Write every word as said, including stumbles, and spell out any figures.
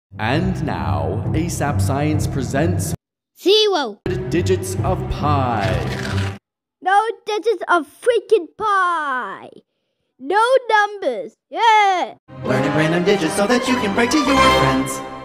And now, ASAP Science presents Zero. Digits of Pi. No digits of freaking pi. No numbers. Yeah. Learning random digits so that you can break to your friends.